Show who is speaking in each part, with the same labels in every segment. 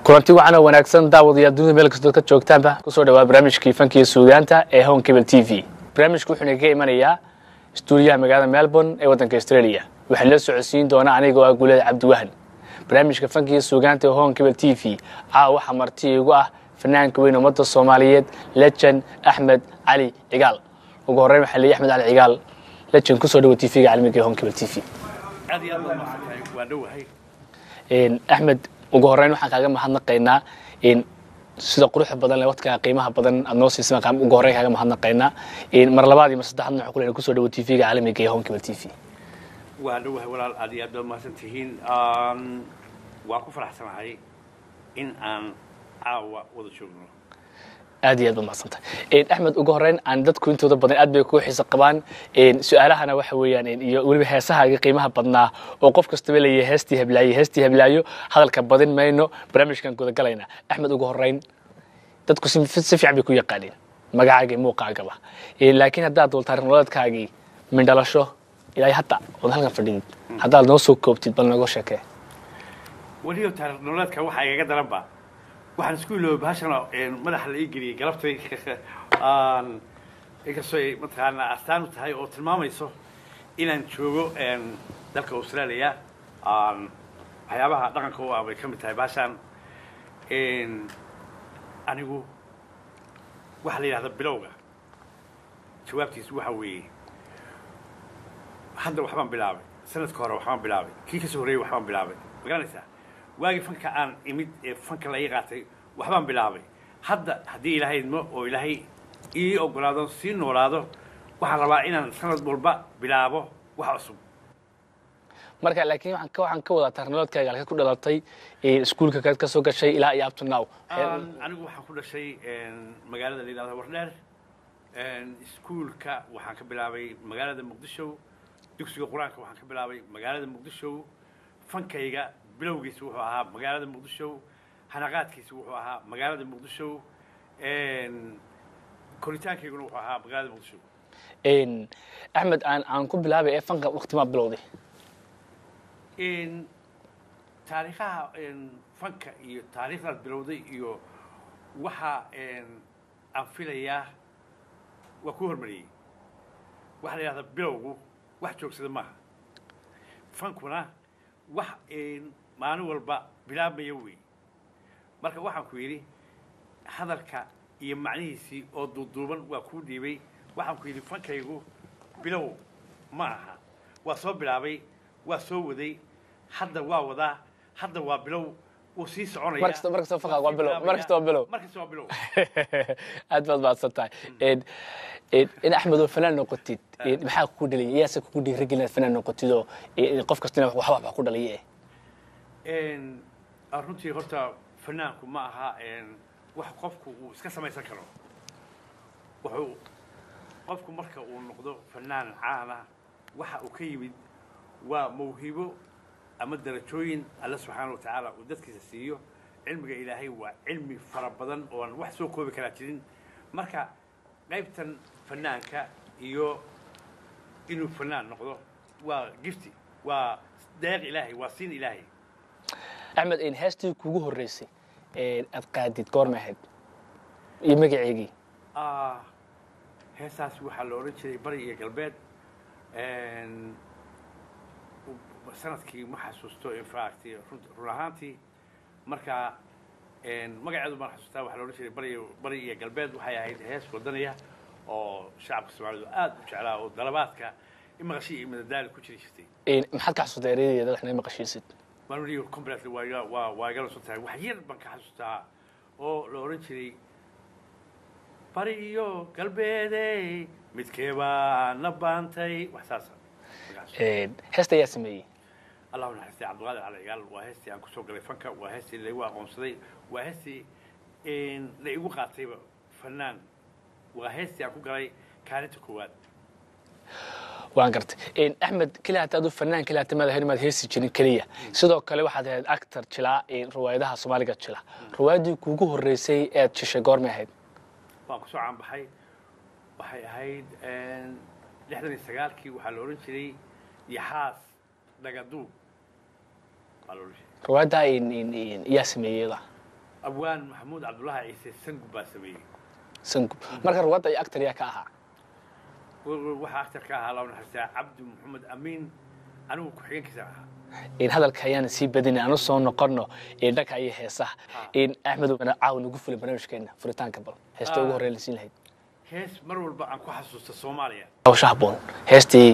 Speaker 1: kulanti waxaana wanaagsan daawadayaal dunida meel kasta ka joogtaanba ku soo dhawaad barnaamijkii Fanka iyo Suugaanta ee Cable TV. Barnaamijku wuxuu naga imanayaa stuudiyaha magaalada Melbourne ee waddanka Australia. Waxaan la socodsiin doonaa anigoo ah Guuled Cabdiwahan. Barnaamijka Fanka iyo Suugaanta ee Cable TV waxa marti igu ah fanaanka weyn ummadda Soomaaliyeed Legend Axmed Cali Cigaal. ugu horeyn waxa leeyahay Axmed Cali Cigaal Legend ku soo dhawaad TV-ga caalamiga ee Cable TV.
Speaker 2: aad iyo aad baan mahadsantahay waa dhawahay
Speaker 1: Axmed ugu horeyn waxaan kaaga mahadnaqaynaa sida quruxda badan leh wadka qiimaha badan aad noo siisay qam ugu horeyn kaaga mahadnaqaynaa mar labaad iyo mar saddexaad waxa ku leeyahay ku soo dhawaad TV-ga caalamiga ee Cable TV.
Speaker 2: waa dhawahay walaal aad iyo aad baan mahadsantihiin waa ku faraxsanahay in aan caawa wada joogno
Speaker 1: aad iyo aad mahadsantahay Axmed ugu horeyn aan dadku intooda badan aad bay ku xiiso qabaan su'aalahana waxa weeyaan iyo waliba heesaha qiimaha badnaa oo qof kasta leeyahay heestii heblaayo hadalka badin mayno barnaamijkan guda galayna Axmed ugu horeyn dadku si fiican bay ku yaqaaneen magacaaga muuqaagaba laakiin hadda aad taariikh nololeedkaagii min dhalasho ilaa hadda oo halkan fadhiyay hadda noo soo koobtid bal naga sheekay
Speaker 2: waliyo taariikh nololeedka waxa iga daranba waxaan isku iloob bahashana madaxa la iigiriyay galabtay inkastoo mataqaana astaan u tahay oo tilmaamayso inaan joogo dalka Australia waxyaabaha dhaqanka oo ay ka mid tahay bahashan anigu waxa la yiraahdaa bilowga jawaabtiisu waxa weeye hadda waxbaan bilaabay sanadka hore waxbaan bilaabay kii ka soo horeeyay waxbaan bilaabay magaranaysaa waagi fanka aan imid fanka la yaqaatay waxbaan bilaabay hadda hadii ilaahay idmo oo ilaahay ii ogolaado si noolaado waxaan rabaa inaan sanad walba bilaabo wax cusub
Speaker 1: marka laakiin waxaan ka wada tarnoodkaaga halka ku dhalatay iskuulka ka soo gashay ilaa iyo up to now
Speaker 2: anigu waxaan ku dhashay magaalada la yiraahdo Wardheer iskuulka waxaan ka bilaabay magaalada Muqdisho dugsiga quraanka waxaan ka bilaabay magaalada Muqdisho fankayga bilowgiisu wuxuu ahaa magaalada Muqdisho hanaqaadkiisu wuxuu ahaa magaalada Muqdisho koritaankayguna wuxuu ahaa magaalada Muqdisho
Speaker 1: Axmed aan ku bilaabay fanka waqti ma bilowday
Speaker 2: taariikhaha fanka iyo taariikhda bilowday iyo waxa aan filayaa waa ku hormariyay waxa la yiraahdaa bilowgu wax joogsada maaha fankuna wax maalin walba bilaabmaya weey marka waxaan ku yiri hadalka iyo macnihiisii oo duuduuban waa ku dhiibay waxaan ku yiri fankaygu bilow ma aha waa soo bilaabay waa soo waday hadda waa wadaa hadda waa bilow oo sii soconaya
Speaker 1: markasta fanka waa bilow markasta waa bilow aad baad santahay in Axmed oo fanaan noqotid maxaa ku dhaliyay yaasa ku dhiirigelin fanaan noqotid oo qof kasta wax ku dhaliyay
Speaker 2: runtii horta fanaanku ma aha wax qofku uu iska samaysan karo wuxuu qofku marka uu noqdo fanaan caan ah waxa uu ka yimid waa mawhibo ama darajooyin Allah subhanahu wa ta'ala uu dadkiisa siiyo cilmiga Ilaahay waa cilmi fara badan oo aan wax soo koobi kara jirin marka qaybtan fanaanka iyo inuu fanaan noqdo waa gifti waa deeq Ilaahay waa siin Ilaahay
Speaker 1: Axmed in heestii kugu horeysay aad qaadid goormaheed iyo magaceegii
Speaker 2: heesaas waxa la oran jiray bari iyo galbeed sanadkii ma xasuusto in fact run ahaantii marka magaceedu ma xasuustaa waxa la oran jiray bari iyo galbeed waxay ahayd hees wadaniya oo shacabka Soomaalidu aad u jeclaa oo dalabaadka in maqashii iyo madadaal ku jirtay
Speaker 1: maxaad ka xasuustaa ereydada waxna maqashiisid
Speaker 2: manuuriyo completely waa galo soo tahay wax yar baan ka xasuustaa oo la oran jiray bari iyo galbeed midkeeba na baantay wax saasa
Speaker 1: heesta yaa sameeyay
Speaker 2: الله نحسي عبد الغالي على عيال وهستي عن كسوق الفنكا وهستي اللي هو قنصدي وهستي إن اللي هو قاطيبه فنان وهستي عن كوجري كانت كواد
Speaker 1: وانقرت إن أحمد كلها تأدو فنان كلها تماذا هني ما هيسي جن كلية سيدو كله واحد هاد أكتر شلا إن روايدها صومالية شلا روايدي كوجو الرئيسي تشجار مهد
Speaker 2: وانقصو عم بحي هيد إن لحظة السجال كي وحلورين شري يحاس دقدوب
Speaker 1: روايدها إن ياسمي يلا
Speaker 2: أبوان محمود عبد الله عيسى سنجو باسمي
Speaker 1: سنجو مركز وضعي أكتر يا كاها
Speaker 2: وحا أكتر كاها لو نحسها عبد محمد أمين أنا وكحين كسرها
Speaker 1: إن هذا الكيان سيب بدني أنا صون نقرنه إن ذاك أي حسه إن أحمد بن عاون وقف البرنامج كنا فريتان قبل هستوى هو رئيسين هيد
Speaker 2: هيس مرول بقى أنكو حسوس الصومالية
Speaker 1: أو شعبون هستي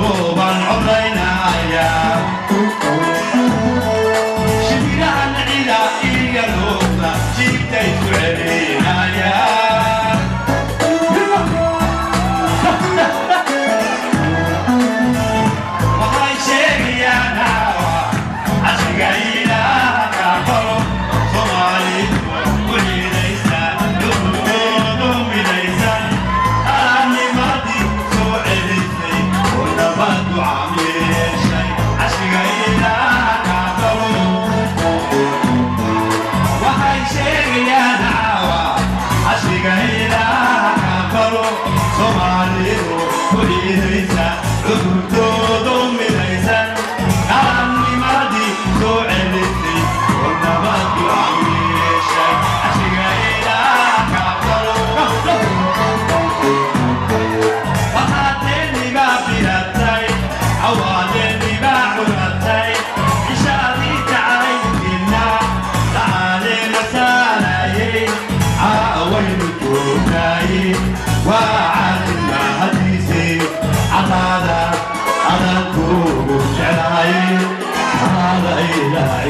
Speaker 3: شبيرها العيلة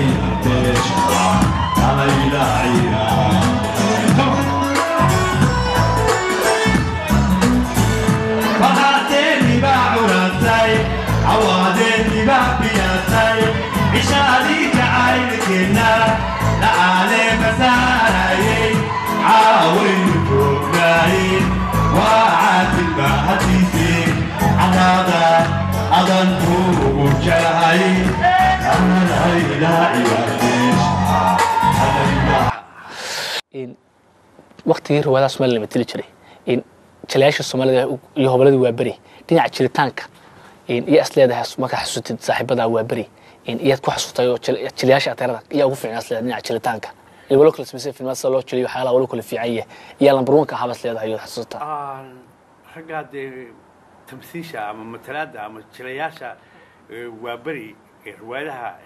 Speaker 1: waqtigii riwaayadaha Soomaaliya la matali jiray in jalaasha Soomaalida iyo hobaladu waa bari dhinaca jiritaanka iyo asleedaha marka xasuustid saaxiibada waa bari in iyad ku xasuustay oo jalaasha ateerada iyo ugu fiican asleedaha dhinaca jiritaanka in walo kala sameeyay filmaad soo loo jiliyo xaalada walo kala fiican yahay iyo lambar 1 ka haba asleedaha iyo xasuusta
Speaker 2: ragade tamsiisha ama matalaada ama jalaasha waa bari riwaayadaha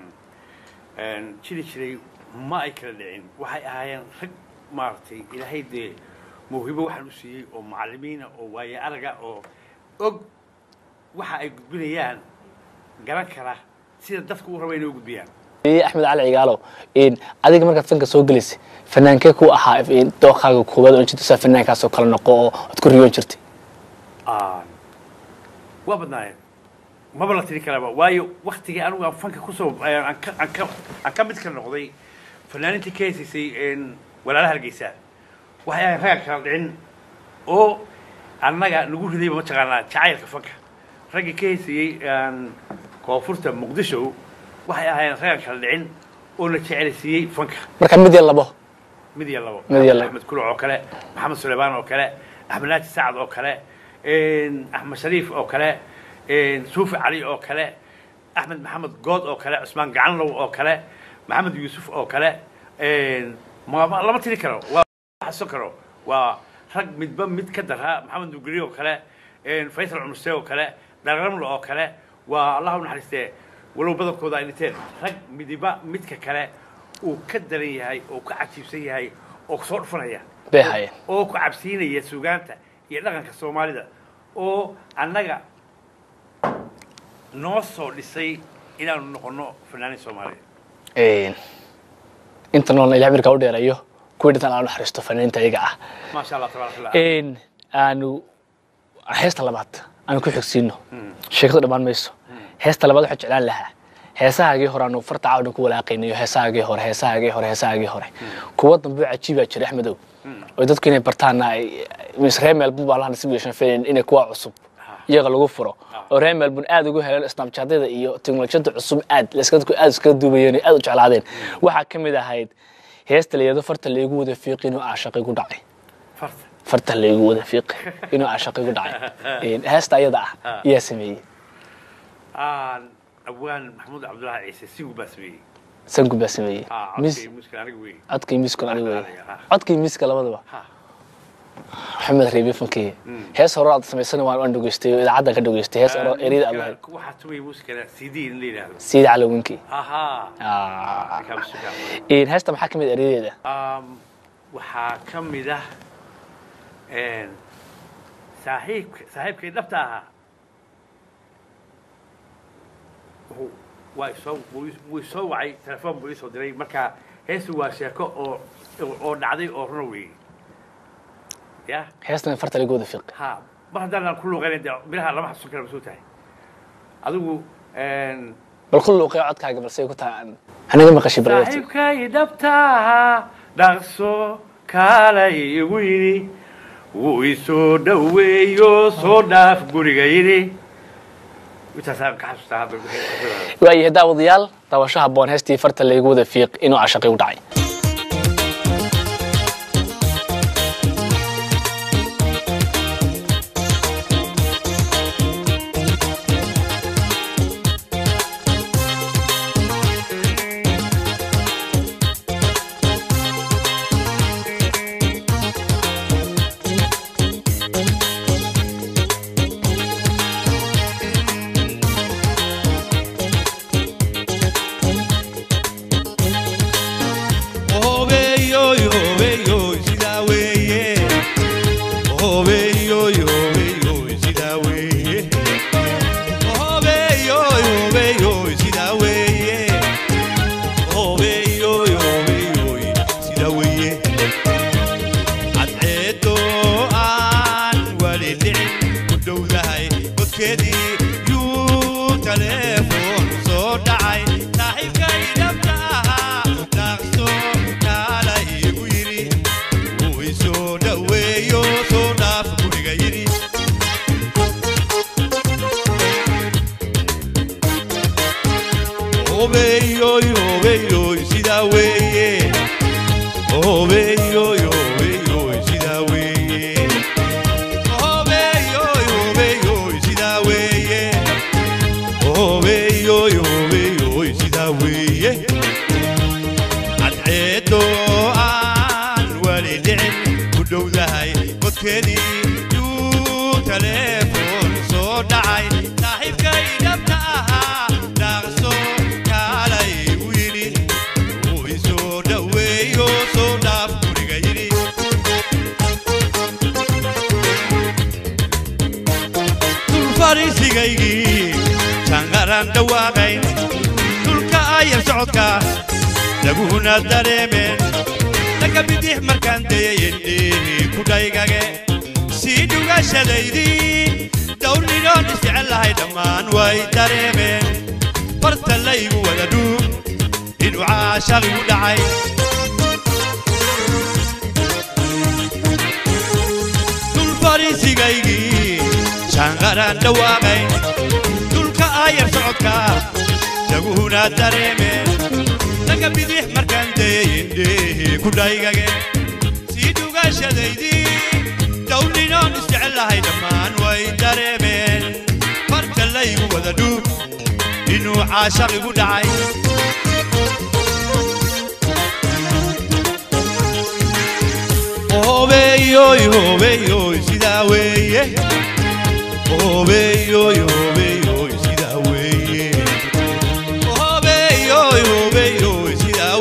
Speaker 2: jiray ma ay kala dhicin waxay ahaayeen rag maartay ilaahay de موهبة واحد وشيء أو معلمين أو ويا أرجع أو واحد يقول بيان قرن كره سيد دفق وروين يقول بيان
Speaker 1: أحمد علي عيقالو إن أديك مركز فنك سوق جلس فنان كيكو أحاف إن توخاء كوباد وإنش تسافر فنان كاسو كلا نقو تذكر يوم شرتي
Speaker 2: وابدنا ما بلغتني كلامه وايو وقت جاء أنا فنك كوسو أكمل كلام قضي فنان أنت كيسي سي إن ولا لها الجيسان وهي رجع كردين أو أنا نقول ذي ما تقولنا شاعر كفنك رجع كيسي أن كوفرت مقدسه وهي رجع كردين أو نشاعر سي فنك
Speaker 1: مركب مدي الله به
Speaker 2: مدي الله
Speaker 1: مدي الله
Speaker 2: أحمد كله عكلاء محمد سليمان عكلاء أحمد ناجي سعد عكلاء أحمد شريف عكلاء سوفي علي عكلاء أحمد محمد جود عكلاء عثمان جعنلو عكلاء محمد يوسف عكلاء ما تذكره سكره ورق مد كدرها محمد نجري وكلا فيصل عمرستي وكلا درغم له وكلا والله نحرسته ولو بدل كودا إنتين رق مدبا مد كلا وكدري هاي وكعتيبسي هاي وكسر فريا
Speaker 1: بهاي
Speaker 2: وكعبسين يسوقانته يلقن كسومالي ده أو أنجا نوصل لسي إلى نقولنا فنان سومالي
Speaker 1: أنت نقول إلى عمرك أودي رأيه كودي تنا نحرسته فنان تيجا
Speaker 2: ما شاء الله تبارك الله
Speaker 1: أنو هيس طلبات أنا كل حكسينه شيخ طلبان ميسو هيس طلبات حج على لها هيسها جي هرانو فرت عودن كولا قينيو هيسها جي هور كواد نبيع عجيبة شري أحمدو ودت كنا برتانا مسرهم ملبون بالله نسيب يشان فين إنه كوا عصب يغلو غفرة ورهم ملبون آد وجوه الإسلام شادي ذا إيو تكنولوجيا عصب آد لسكت آد سكت دوبيوني آد وجعل عادين واحد كم إذا هيد هيست اللي يدو فرت اللي يجود فيق إنه عاشق يقول داعي فرت اللي يجود فيق إنه عاشق يقول داعي هيست أيضا ياسمي
Speaker 2: أبوان محمود عبد الله عيسى
Speaker 1: سنجو بسمي عدكي مسكن عليه عدكي مسك لا بدو محمد ريبي فنكي هيس هراد سميسنا وان دوغستي إذا عدا كدوغستي هيس أريد الله
Speaker 2: واحد توي مسك سيدي اللي له
Speaker 1: سيد على وينكي هيس تم حكم الأريد ده
Speaker 2: وحكم ده صاحب كده بتاعها ويسوي تلفون بوليس ودري مركا هيس واشيكو أو نعدي أو روي يا
Speaker 1: هيس فرت اللي جود فيق
Speaker 2: ها ما هذا كله غير ده بلها لما حصل كلام بسوته أدو
Speaker 1: بل كله قاعد قبل سيكوتها أنا ما قشي بريتي
Speaker 2: صاحب كيدا بتاعها دارسو كالي ويني ويسو دويو صدف غوريغيري
Speaker 1: وأي هدا وضيال توشها بون هستي فرت اللي يجود فيق إنه عشقي وداعي
Speaker 3: لقونا دريمين لك بديح مركان دييني كودايغاغي سيدو غاشدايدي دورني لون استعلا هاي دمان واي دريمين فرت الليغ ولدو إنو عاشق ودعي دول فاريسي غايغي شانغاران دواغي دول كاير سعودكا لقونا دريمين لك بديح مركان دييني كودايغاغي سيدو غاشدايدي دورني لون استعلا هاي دمان واي دريمين فرت الليغ ولدو إنو عاشق ودعي سيدا ويه سيدا ويه سيدا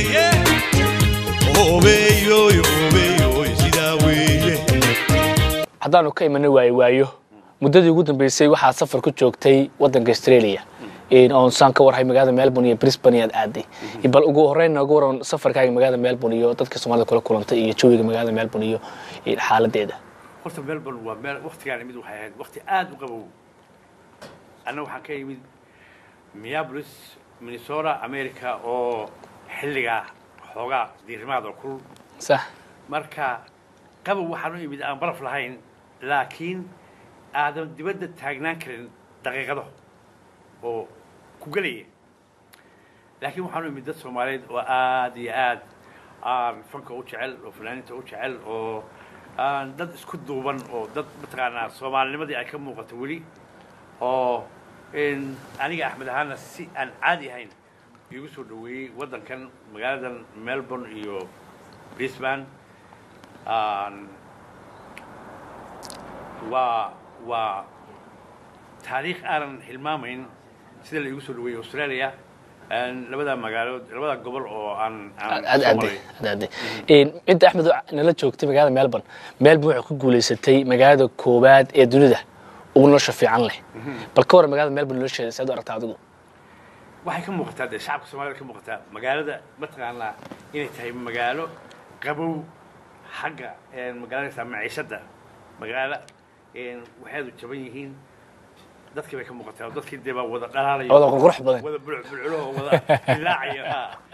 Speaker 3: ويه سيدا ويه
Speaker 1: haddaanu ka iman waayo muddadii ugu dambeysay waxaa safar ku joogtay wadanka Australia oo saan ka warhay magaalada Melbourne iyo Brisbane aad aaday bal ugu horeyn ugu waran safarkaaga magaalada Melbourne iyo dadka Soomaalida kula kulantay iyo jawiga magaalada Melbourne iyo xaaladeeda
Speaker 2: horta Melbourne waa meel waqtigaan mid waxay ahayd waqti aad u qabow ana waxaan ka yimid Minneapolis Minnesota America oo xilliga xoogaa diirmaad oo kul
Speaker 1: sax
Speaker 2: marka qabow waxaan u yimid aan baraf lahayn laakiin aadan dibadda taagnaan karin daqiiqado oo ku galay laakiin waxaan u yimid dad Soomaaliyeed oo aad iyo aad aan fanka u jecel oo fanaaniinta u jecel oo aan dad isku duuban oo dad mataqaanaa Soomaalinimadii ay ka muuqato weli oo aniga Axmed ahaana si aan caadi ahayn igu soo dhaweeyay wadankan magaaladan Melbourne iyo Brisbane waa taariikh aan hilmaamayn sida la igu soo dhaweeyay Australia labada magaalood labada gobol oo aan
Speaker 1: inta Axmed nala joogtay magaalada Melbourne wuxuu ku guuleysatay magaalada koobaad ee dunida ugu nolosha fiican leh bal ka war magaalada Melbourne nolosheeda saad u aragtaa adigu
Speaker 2: waxay ka muuqataa shacabka Soomaaliyeed ka muuqataa magaalada mataqaanaa inay tahay magaalo qabow xagga magaalada maciishada magaalo waxay u jaban yihiin dadkii bay ka muuqataa dadkii deeba wada dhalaalay
Speaker 1: wada qurux badan
Speaker 2: wada bulculo wada ilaaciya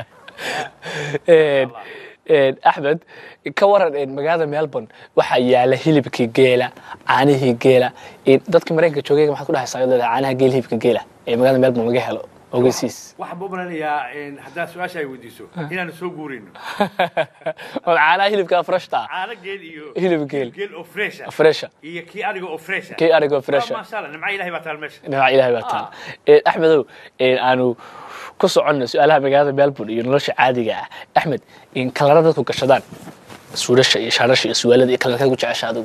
Speaker 1: Axmed ka waran magaalada Melbourne waxa yaala hilibkii geela caanihii geela dadka Mareykanka joogay maxaad ku dhaxaysaa caanaha geel hilibka geela ee magaalada Melbourne laga helo ogeysiis
Speaker 2: waxa boobanayaa hadaa su'aasha ay weydiiso inaan soo guurino
Speaker 1: caanaha hilibka freshta
Speaker 2: caana geel iyo
Speaker 1: hilib geel
Speaker 2: oo fresh iyo kii ariga oo fresh ma sha Allah nimca Ilaahay baa taal meesha
Speaker 1: nimca Ilaahay baa taal Axmedow aanu ku socono su'aalaha magaalada Melbourne iyo nolosha caadiga ah Axmed in kalarada ku gashadaan suudasha iyo shaarasha iyo su'aalada iyo kalarada ku jeceshaadu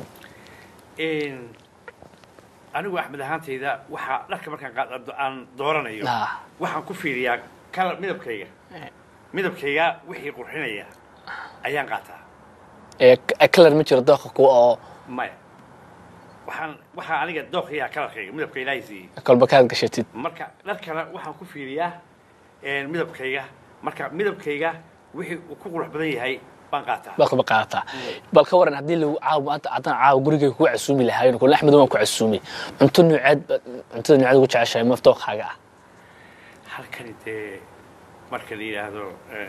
Speaker 2: anigu Axmed ahaantayda waxa dharka markaan qaado aan dooranayo waxaan ku fiiriyaa kalar midabkayga wixii qurxinaya ayaan qaataa
Speaker 1: kalar ma jiro dooq ku oo
Speaker 2: maya waxaan aniga dooqiyaa kalarkayga midabka Ilaahay siiyay
Speaker 1: kolba kaad gashatid
Speaker 2: marka dharkana waxaan ku fiiriyaa midabkayga marka midabkayga wixii uu ku qurux badan yahay baan qaataa
Speaker 1: baa qaata bal ka waran hadii lagu caaw maanta adan caaw guriga ku casuumi lahayn kullu Axmed waan ku casuumi cuntada nuucad ugu jeceshahay maftooqaaga ah
Speaker 2: halkan intee marka la yiraahdo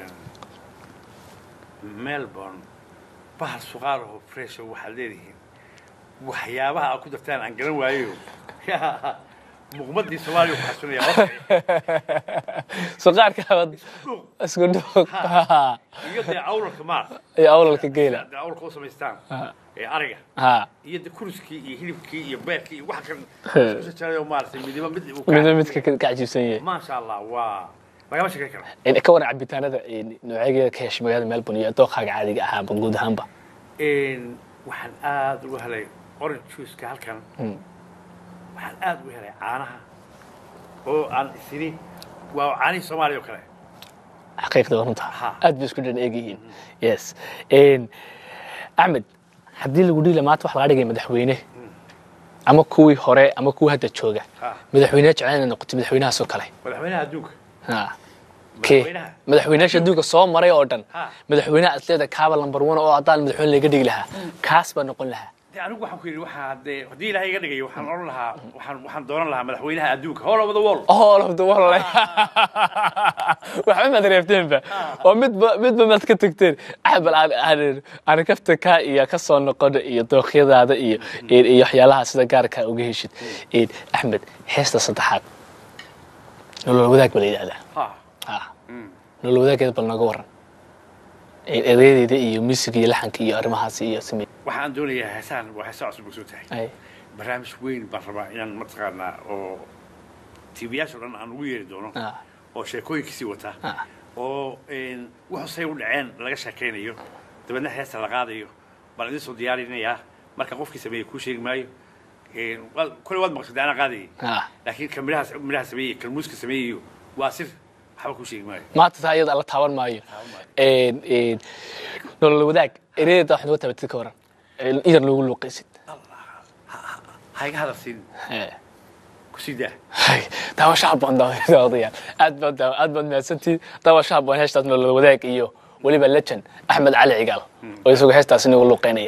Speaker 2: Melbourne bahal suqaar oo fresh waxa leeyihiin waxyaabaha ku dartaan aan garan waayo muqmadii Soomaaliya ku xasuunaya
Speaker 1: suqaarka isku dhuuq
Speaker 2: iyo awlalka maar
Speaker 1: awlalka geela
Speaker 2: awlalka samaystaan ariga iyo kurskii iyo hilibkii iyo beerkii wax kan soo jarayo maartay midba
Speaker 1: ka cajiibsan yahay
Speaker 2: ma sha Allah waa magama shaqeyn karo
Speaker 1: in ka waran cabitaanada noocyada ka heshay magaalada Melbourne iyo dooqaaga caadiga ah guud ahaanba
Speaker 2: waxaan aad ugu helay orange juice ka halkan waxaan aad ugu helay caanaha oo aan isini waa caani Soomaaliya kale
Speaker 1: xaqiiqda runta aad bay isku dhan eegayeen yes Axmed hadii lagu dhigay maanta wax laga dhigay madaxweyne ama kuwii hore ama kuwa hadda jooga madaxweyne jeclaan noqotay madaxweynaha soo kale
Speaker 2: madaxweynaha adduunka
Speaker 1: madaxweynaha adduunka soo maray oo dhan madaxweynaha asleeda kaaba number 1 oo adaan madaxweyne laga dhigi lahaa kaas baa noqon lahaa
Speaker 2: anigu waxaan ku yiri waxa hadii Ilaahay iga dhigay waxaan oran lahaa waxaan dooran lahaa madaxweynaha adduunka all over the world waxa ma dareefteen oo midba mad ka tagteen axbal aan kafta ka iyo ka soo noqon iyo dooqyadaada iyo waxyaalaha sida gaarka uga heshid Axmed heesta saddexaad nolol wadaag bal ilaaha nolol wadaagada bal naga waran eedeeyda iyo music iyo laxanka iyo arimahaas iyo samee waxaan doonayaa heesaan waa heeso cusub soo tahay barnaamij weyn baan rabaa inaan mataqaanaa oo TV-yaasha dhan aan ugu yeeri doono oo sheekooyinkiisii wata oo wuxuu say u dhaceen laga sheekeynayo dabadna heesta la qaadayo bal idin soo diyaarinayaa marka qofkii sameeyay ku sheegi maayo كل واحد مقصد أنا قاضي لكن كملها سبيه كالموسك سبيه واسف حبكوا شيء معي
Speaker 1: ما تتعيد على التعاون معي نقول له ذاك إريد أحد وقتها بتذكره إذا نقول له قيسد
Speaker 2: هاي هذا السين كسيدة
Speaker 1: هاي توا شعب عنده قضية أدبن ما سنتي توا شعب عنده نقول له ذاك إيوه ولي بلشن أحمد علي عقال ويسوق هستا سنة يقول له قينية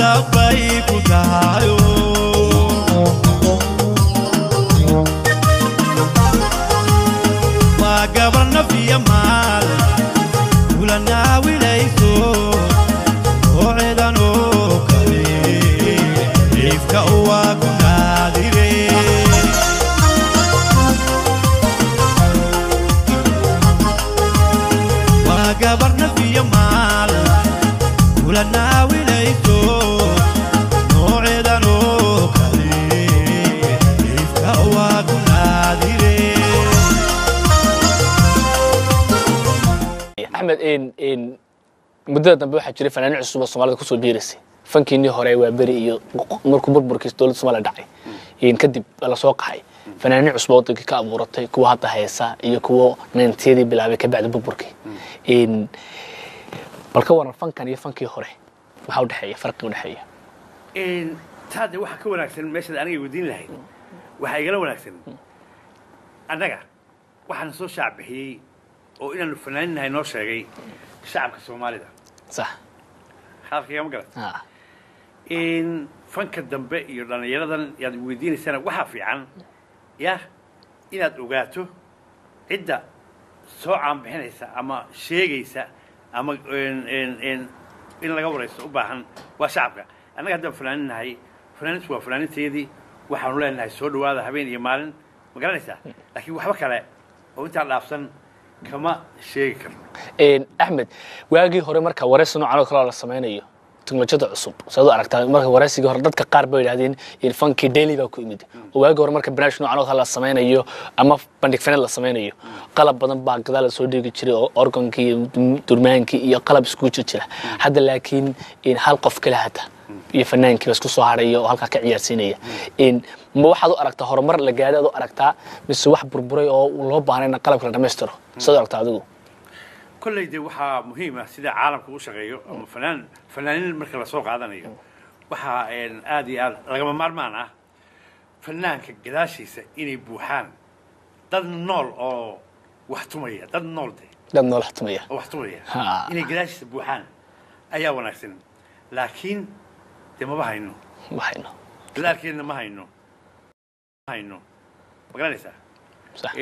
Speaker 3: dabay ku tahayo waa gabar nafiya maal kulana wilayso oo ciidan oo kale ifka waa ku naadire waa gabar nafiya maal kulana wilayso oo ciidan oo kale ifka waa ku naadire
Speaker 1: أحمد إن مدة dambe waxaa jiray fanaaniin cusub oo Soomaalida ku soo biirisay fankiinii hore waa bari iyo markuu burburkiis dawladda Soomaaliya dhacay in kadib la soo qaxay fanaaniin cusub oo dadka ka abuuratay kuwa hadda heesa iyo kuwa 90 bilaabay ka bacdi burburkii in balka waran fankan iyo fankii hore waxa u dhaxeeya farqi u dhaxeeya
Speaker 2: in taade waxa ka wanaagsan meesha aniga wadiin lahayd waxa igala wanaagsan anaga waxaan soo shacbixiyay oo inaanu fanaaninahay noo sheegay shacabka Soomaalida
Speaker 1: صح
Speaker 2: halkii ma garan in fanka dambe iyo dhalinyaradan yaad weydiinaysana waxa fiican ya inaad ogaato cidda soo caanbixinaysa ama sheegaysa ama in laga waraysto u baahan waa shacabka annaga hadda fanaaninahay fanaaniintu waa fanaaniinteedii waxaanu leenahay soo dhawaada habeen iyo maalin ma garanaysaa laakiin waxba kale oo intaa dhaafsan kama sheegi karno
Speaker 1: Axmed waagii hore marka waraysi noocan kale la sameeyo teknolojiyada cusub soo aragtaa marka waraysiga hore dadka qaar bay yiraahdeen in funky daily ba ku imid oo waagii hore marka barnaamij noocan kale la sameeyo ama bandhig fanad la sameeyo qalab badan baa gadaal soo dhigi jiray oo organkii durmaankii iyo qalab isku jira hadda laakiin in hal qof kale hata iyo fanaankii isku soo haray oo halka ka ciyaarsiinaya in ma waxaad u aragtaa horumar la gaadhay oo aragtaa mise wax burburay oo loo baahnaa qalabka la dhameystiro soo aragtaa adigu
Speaker 2: كل ده وحى مهمة سيدا عالم كل شيء أما فنانين المركز السوق هذا نيجي وحى آدي رغم معنا فنان كجلاشي إني بوحان ضد النول أو وحتمية ضد النول ده
Speaker 1: ضد النول وحتمية
Speaker 2: وحتمية إني جلاشي بوحان أيا وناسين لكن ده ما بهينه لكن ما هينه بقول لسه
Speaker 1: صح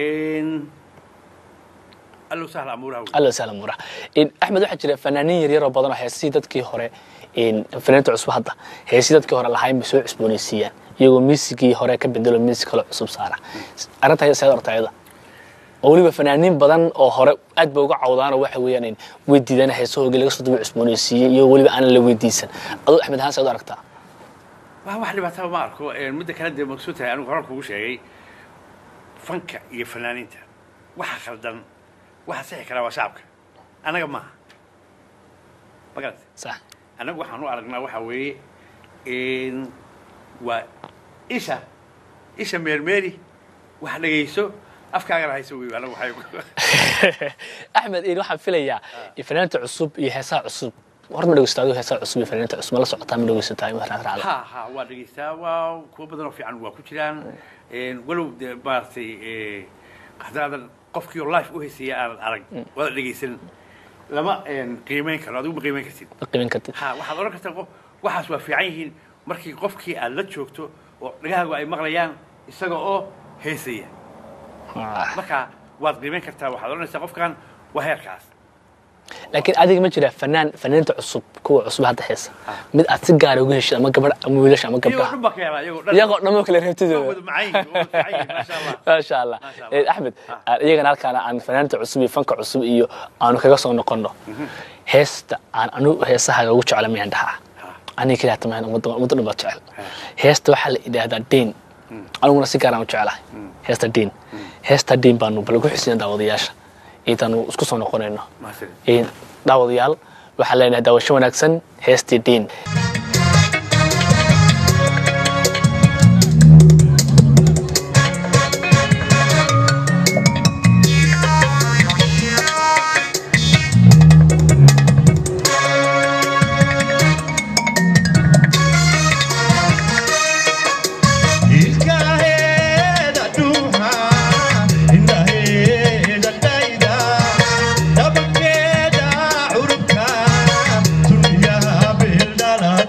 Speaker 2: الله سهل أمورها
Speaker 1: الله سهل أمورها إن أحمد واحد جرى فنانين يرى بدنا حسيدت كي هراء إن فنانين عصب هذا حسيدت كي هراء لحين بسوء عصبونيسيا يقول ميسكي هراء كبدلوا ميسك على عصب صارة أردت هي سيدة أرتعيدة أولي بفنانين بدن أو هراء أدبوا عوضان وحويان إن ودي ذا حسوه قال قصة عصبونيسيا يقول أنا اللي وديسن أقول أحمد هذا سيدة أرتع
Speaker 2: واحد اللي بعتها ماركو المدة كانت مقصودها أنا قررت وش شيء فنك يفنانين واحد خلدان واحد صحيح كلام وشعبك أنا جماعة بقولت
Speaker 1: صح
Speaker 2: أنا واحد نوع رجنا وحوي إن إيشا ميرميري واحد جيسو أفكار هيسوي أنا وحيو
Speaker 1: أحمد إيه واحد فيليا فنانة عصب يحسها عصب ورنا لو استعدوا يحسها عصب فنانة عصب ما لا سقطها من لو استعدوا مثلا على
Speaker 2: ها ودقيستا وكو بدنا في عنوا كتيران ولو بارتي هذا qofkii oo live u heesay arag wada dhageysan lama qiimeyn karo adigu qiimeyn kartid ha waxa oran kartaa qof waxaas waa fiican yihiin markii qofkii aad la joogto oo dhagahaagu ay maqlayaan isaga oo heesaya marka waad qiimeyn kartaa waxaad oranaysaa qofkan waa heerkaas
Speaker 1: laakiin adiga ma jira fanaanta cusub kuwa cusub hadda heesa mid aad si gaar ah uga heshay ama gabadh ama wiilasha ama gabdhaha iyagoo dhammo kale reebtidooda ما شاء الله أحمد يجينا halkaan aan fanaanta cusub iyo fanka cusub iyo aanu kaga soo noqono heesta aanu heesaha ugu jecel ma indhaha ani kaliya tamaan ummadda dhaba jecel heesta waxa la yiraahdaa deen anuguna si gaar ah u jecelahay heesta deen baanu bal ugu xiseen daawadayaasha intaanu isku soo noqonayno daawadayaal waxa la yiraahdaa daawasho wanaagsan heestii deen
Speaker 3: la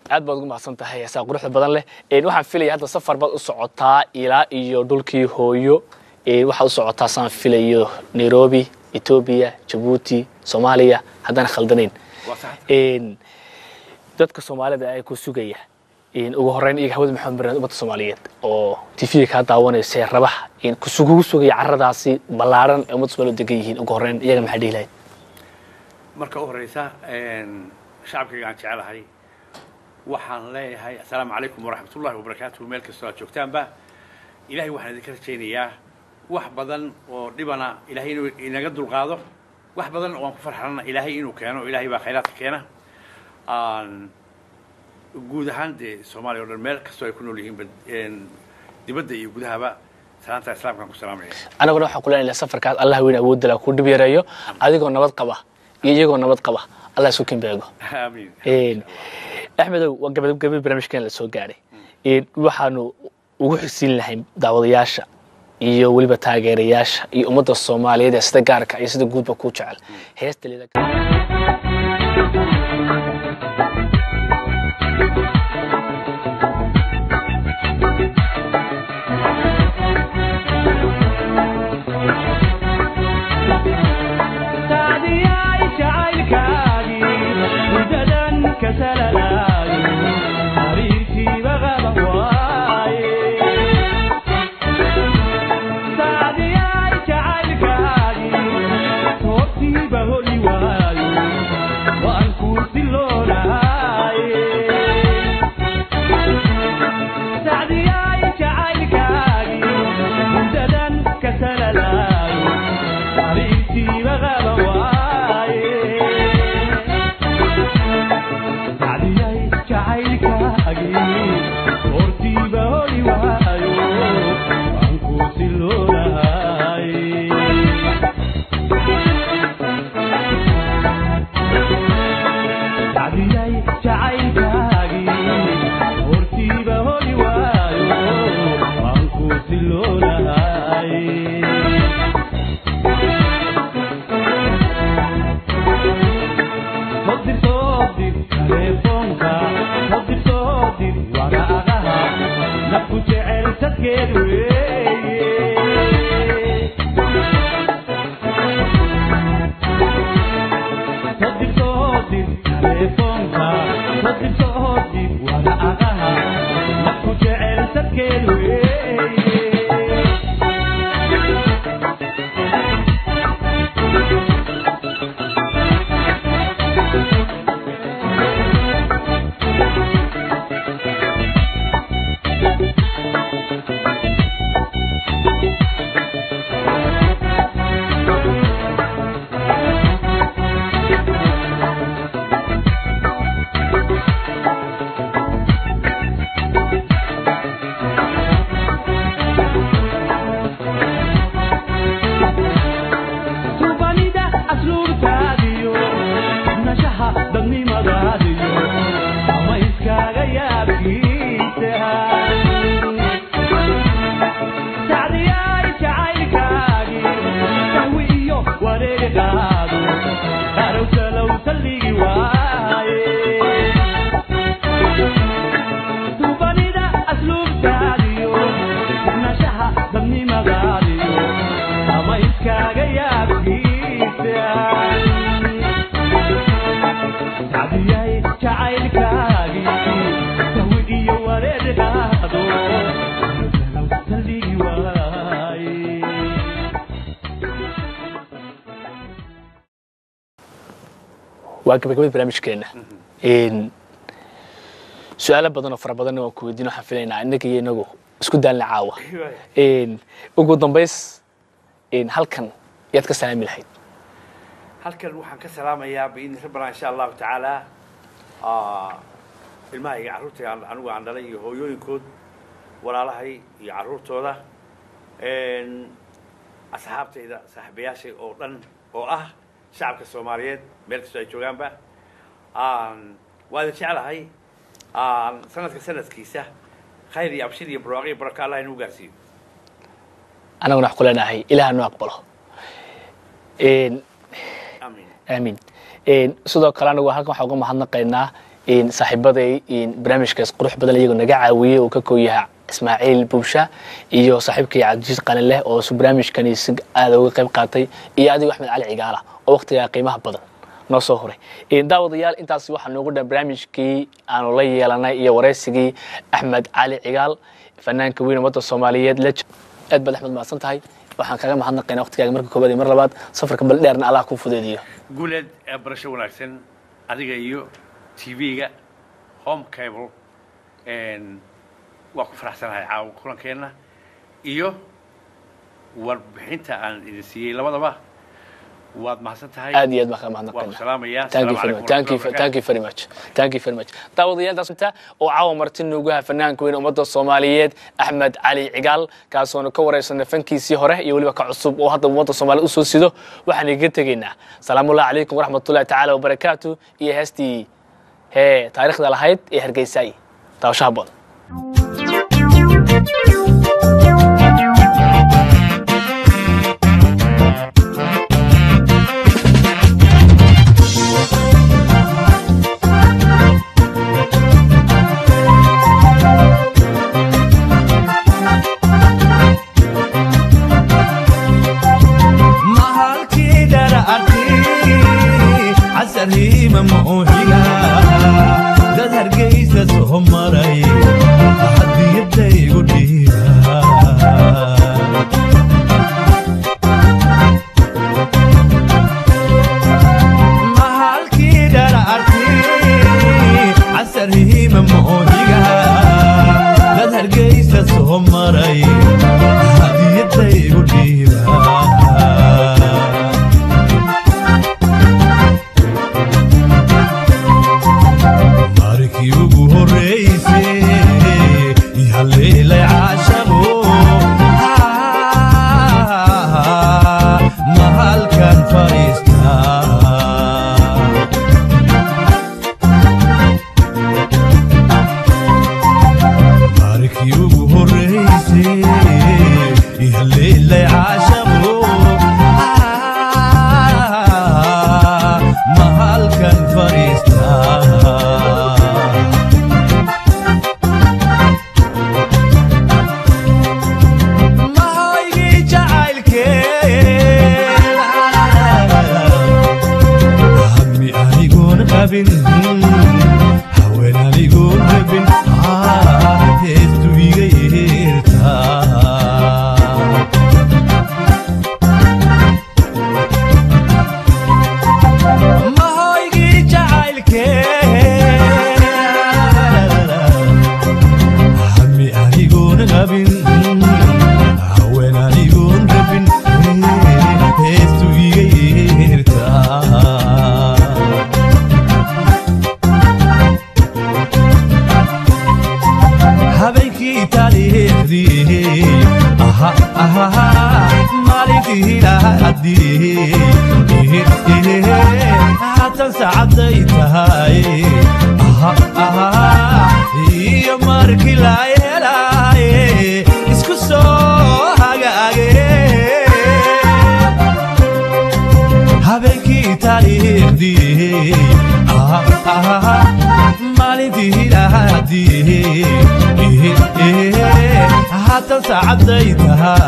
Speaker 1: aad baad ugu mahadsantahay heesaa quruxda badan leh waxaan filayaa hadda safar baad u socotaa ilaa iyo dhulkii hooyo waxaad u socotaa saan filayo Nairobi Ethiopia Djibouti Soomaaliya haddana khaldanayn dadka Soomaalida ay ku sugaya ugu horeyn iyaga hawada maxamed barnaamij ummadda Soomaaliyeed oo TV ka daawanaysa rabaha ku sugaya carradaasi ballaaran ee ummadda Soomaaliyeed degan yihiin ugu horeyn iyaga maxay dhiilahay
Speaker 2: marka u horeysa shacabkayga aan jecelahay waxaan leeyahay assalaamu calaykum waraxmatullaahi wabarakaatuhu meel kastoo aad joogtaanba ilaahay waxaan idinka rajaynayaa wax badan oo dhibana ilaahay inuu inaga dulqaado wax badan oo aan ku farxana ilaahay inuu keeno ilaahay baa khayraadka keena guud ahaan dee Soomaaliya oo dhan meel kastoo ay ku nool yihiin dibadda iyo gudahaba salaanta islaamka ku salaamaya
Speaker 1: anaguna waxaan ku leenahay safarkaas Allah weyn awood la ku dhib yareeyo adigoo nabad qaba iyagoo nabad qaba Allah isku kinbeego amiin Axmed waa gabadh barnaamijkan la soo gaaray waxaanu ugu xisiin lahayn daawadayaasha iyo waliba taageerayaasha iyo ummadda Soomaaliyeed ee sida gaarka iyo sida guudba ku jecel heesta leedahay وأكبر برامجكنا سؤال بدنا فربنا وكودينا حفلنا إنك ينجو اسكت دان العاوة وجود ضمبيس هل كان يتكسر من الحين
Speaker 2: هل كان روحان كسلام يا بإذن ربنا إن شاء الله تعالى الماء يعرضه عنو عن لي هو ينكود ولا له يعرضه هذا أصحابته إذا صاحبياشي أو شعبك الصوماليين ملك جوجان با وهذا الشعر هاي سنة كيسة خير يبشر براقي بركة الله ينوجسي
Speaker 1: أنا ونحكي لنا هاي إله أنه أقبله
Speaker 2: آمين
Speaker 1: آمين سودا كلامنا وهاكم حقوق محنا قلنا صاحبتي برنامجكاس قروح بدل iyagu naga caawiyay oo ka kooyaha Ismaaciil Buubsha iyo saaxiibkii Cabdi Qanale oo barnaamijkan aad uga qayb qaatay iyo adiga Axmed Cali Cigaal oo waqtiga qiimaha badan noo soo horay daawadayaal intaas waxa noogu dhan barnaamijkii aan la yeelanay iyo wareysigii Axmed Cali Cigaal fanaanka weyn wadda Soomaaliyeed la aad bad Axmed maasan tahay waxaan kaga mahadnaqaynaa waqtigaaga marka koobaad iyo mar labaad safarka bal dheerna Allah ku fudeediyo
Speaker 2: guuleed barasho wanaagsan adiga iyo TV-ga home cable waa ku faraxsanahay caaw kulankeena iyo warbixinta aan idin siiyay labadaba waad mahadsan tahay
Speaker 1: aad iyo aad baan mahadnaqaynaa
Speaker 2: salaamaya
Speaker 1: thank you very much daawadayaal taasita oo caawa martin ugu ha fanaanka weyn ummadda Soomaaliyeed Axmed Cali Cigaal kaasoo ka wareysan fankiisii hore iyo waliba ka cusub oo hadda ummadda Soomaaliyeed u soo sido waxaan iga tageynaa salaamu alaykum waraxmatullaahi ta'ala wa barakaatuh iyo heestii taariikhda lahayd ee Hargeysay taasha badan
Speaker 3: عسريمة موحية ذات هرقيسة سهمري أحد يبدأ يقول ليها محالكي درعتي عسريمة موحية ذات هرقيسة سهمري أحد يبدأ يقول ليها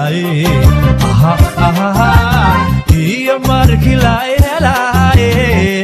Speaker 3: iyo markii la ilahay